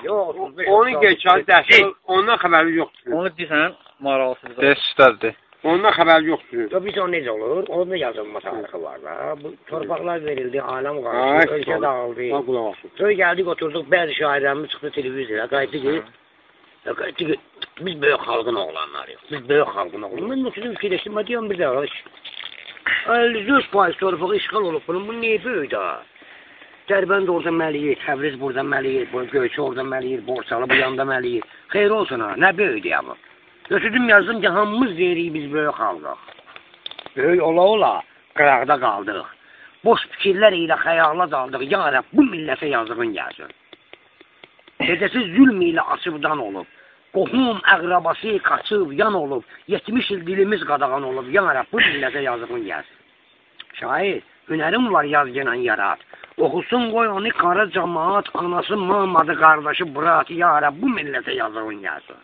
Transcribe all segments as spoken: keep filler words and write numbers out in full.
Yox, otuz beş. Onu geçən dərsdə ondan xəbəri yoxdur. Onu deyirsən, maraqsızdır. Dərs üstədir. Ondan xəbəri yoxdur. Yox, biz o necə olur? Orada yazılma tarixi var da. Bu torpaqlar verildi, aləm qarşı, ölkə dağıldı. Sonra gəldik, oturduq, bəzi şairlərimiz çıxdı televiziyaya, qayıtdı ki, qayıtdı ki, biz böyük xalqın oğlanlarıyıq. Biz böyük xalqın oğlanlarıyıq. Mən oturdum, fikirləşdim, deyəm bir də, əlli dörd faiz torpağı işğal olub bunun, bu niyə böyük da? Dərbənd orada məliyir, Təbriz burada məliyir, Göyçə orada məliyir, Borçalı bu yanda məliyir. Xeyr olsun ha, nə böyüdür ya bu? Götürdüm yazdım ki, hamımız deyirik biz böyük xalqıq. Böyük ola ola, qıraqda qaldıq. Boş fikirlər ilə xəyala daldıq. Ya Rəbb, bu millətə yazığın gəlsin. Dedəsi zülm ilə açıbdan olub. Qohum, əqrabası qaçıb, yan olub. yetmiş il dilimiz qadağan olub. Ya Rəbb, bu millətə yazığın gəlsin. Şair, hünərim var yazgınla yarat. Oxusun qoy onu qara cəmaat, anası mamadı, qardaşı bırat. Ya Rəbb, bu millətə yazığın gəlsin.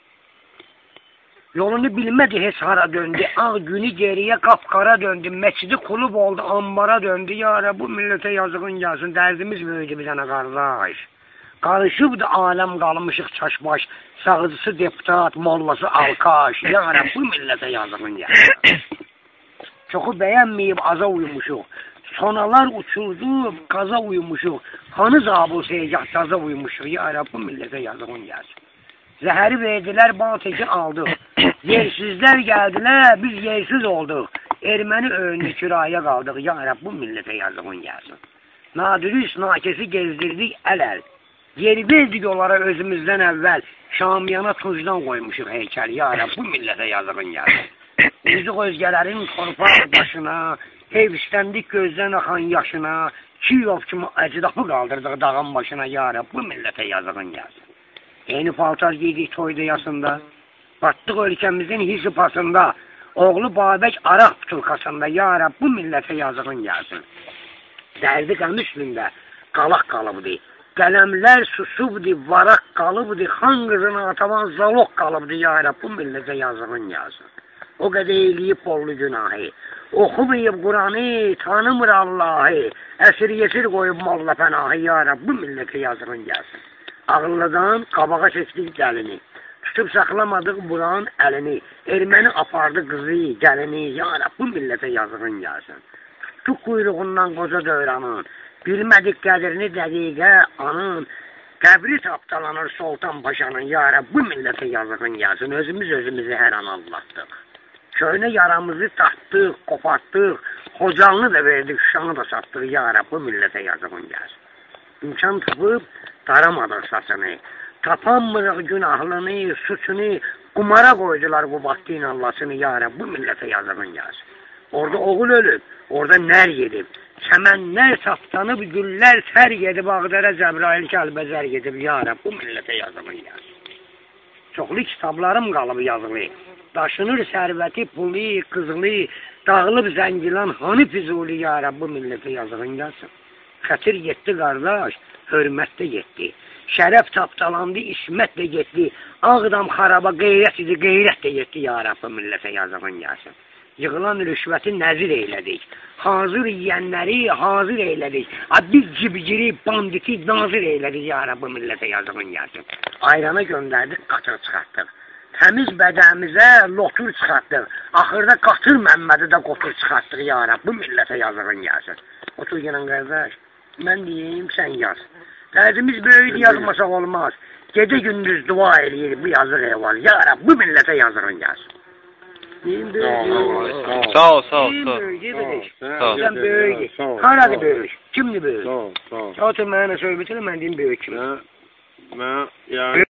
Yolunu bilmədi, heç hara döndü. Ağ günü geriyə qapqara döndü. Məscidi qulub oldu, ambara döndü. Ya Rəbb, bu millətə yazığın gəlsin. Dərdimiz böyüdü bir dənə qardaş. Qarışıbdı aləm qalmışıq çaşbaş. Sağıcısı deputat, mollası alkaş. Ya Rəbb, bu millətə yazığın gəlsin. Çoxu bəyənməyib aza uyumuşuq. Sonalar uçurdu, qaza uyumuşuq. Hanı zabıl seygah caza uyumuşuq. Ya Rəbb, bu millətə yazığın gəlsin. Zəhəri verdilər, bateki aldıq. Yersizlər gəldilər, biz yersiz olduq. Erməni öyündü, kiraya qaldıq. Ya Rəbb, bu millətə yazığın gəlsin. Nadürüst, nakesi gezdirdik əl-əl. Yer verdik onlara özümüzdən əvvəl. Şamiyana tuncdan qoymuşuq heykəl. Ya Rəbb, bu millətə yazığın gəlsin. Üzük özgələrin torpaq başına, hevsləndik gözdən axan yaşına, Kiyov kimi əcdafı qaldırdıq dağın başına. Ya Rəbb, bu millətə yazığın gəlsin. Yeni paltar giydik toyda yasında, batdıq ölkəmizin hisipasında, oğlu Babək Araq butulkasında. Ya Rəbb, bu millətə yazığın gəlsin. Dərdi qəm üstündə qalaq qalıbdı, qələmlər susubdu, varaq qalıbdı, xan qızına atavan zaloq qalıbdı. Ya Rəbb, bu millətə yazığın gəlsin. O qədər eləyib bollu günahı, oxumayıb Quranı, tanımır Allahı, əsir yesir qoyub molla pənahı. Ya Rəbb, bu millətə yazığın gəlsin. Ağıllıdan qabağa çəkdik gəlini, tutub saxlamadıq buranın əlini, erməni apardı qızı, gəlini. Ya Rəbb, bu millətə yazığın gəlsin. Tutduq quyruğundan qoca döyranın, bilmədik qədrini dəqiqə anın, qəbri tapdalanır Sultan Paşanın. Ya Rəbb, bu millətə yazığın gəlsin. Özümüz özümüzü hər an allatdıq. Köynə yaramızı tatdıq, qopartdıq, xocalını da verdik, şanı da satdıq. Ya Rəbb, bu millətə yazığın gəlsin. İmkan tapıb, daramadıq saçını, tapanmırıq günahlını, suçunu, qumara qoydular bu vaxtın Allahsını. Ya Rəbb, bu millətə yazığın gəlsin. Orada oğul ölüb, orada nər yedib, çəmənlər saptanıb, güllər sər yedib, Ağdərə Cəbrail kəlbəzər yedib. Ya Rəbb, bu millətə yazığın gəlsin. Çoxlu kitablarım qalıb yazılı, daşınır sərvəti, pulu, qızılı, dağılıb zəngilan, hanı Füzuli. Ya Rəbb, bu millətə yazığın gəlsin. Xətir getdi qardaş, hörmət də getdi. Şərəf tapdalandı, ismət də getdi. Ağdam xaraba qeyrət idi, qeyrət də getdi. Ya Rəbb, millətə yazığın gəlsin. Yığılan rüşvəti nəzir eylədik. Hazır yiyənləri hazır eylədik. Biz cibgiri, banditi nazir eylədik. Ya Rəbb, millətə yazığın gəlsin. Ayrana göndərdik, qatır çıxartdıq. Təmiz bədəmizə lotur çıxartdıq. Axırda qatır Məmmədi də qotur çıxartdıq. Ya Rəbb, millətə yazığın gəlsin. Otur gələn qardaş, mən deyim, sən yaz. Dərdimiz böyüdü, yazmasaq olmaz. Gecə gündüz dua eləyir bu yazıq eval. Ya Rəbb, bu millətə yazığın gəlsin. Deyim böyüdü. Sağ ol, sağ ol. Deyim böyüdü, böyüdü. Sağ ol. Sən böyüdü. Haradır böyüdü? Kimdir böyüdü? Sağ ol, sağ ol. Otur mənə söhbət elə, mən deyim böyüdü kimi. Mən, yəni...